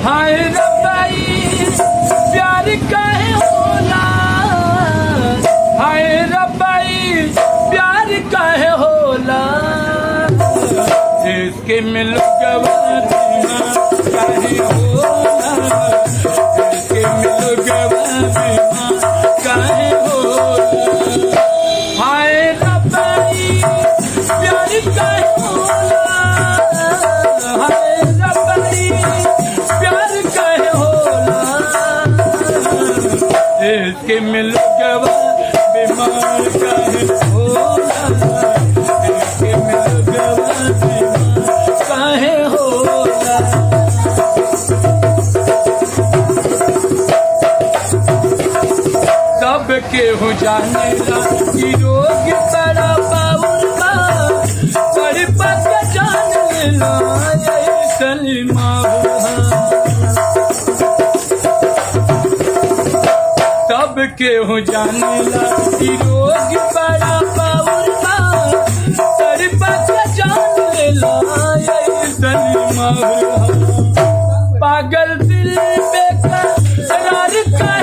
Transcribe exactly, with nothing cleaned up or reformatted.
हाय रब्बाई प्यार काहे होला, हाय रब्बाई प्यार काहे होला, इसके मिल गवार काहे होला, इसके मिल गवार काहे होला, हाय रब्बाई प्यार काहे होला, हाय रब्बाई प्यार काहे होला, इसके मिल गवा बीमार काहे होला, इसके मिल गवा बीमार काहे होला। सब केहू जानेला कि रोग बड़ा बाउल बा, बड़ी बात जान लेला ऐसन माहौल। सब केहू जानेला कि रोग बड़ा बाउल बा, बड़ी बात जान लेला ऐसन माहौल। पागल दिल बेकरार का